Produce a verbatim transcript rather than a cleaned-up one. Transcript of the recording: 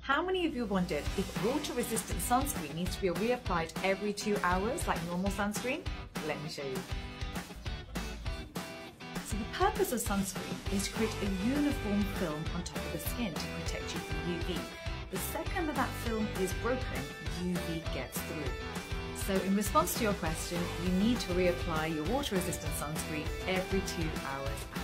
How many of you wondered if water-resistant sunscreen needs to be reapplied every two hours like normal sunscreen? Let me show you. So the purpose of sunscreen is to create a uniform film on top of the skin to protect you from U V. The second that that film is broken, U V gets through. So in response to your question, you need to reapply your water-resistant sunscreen every two hours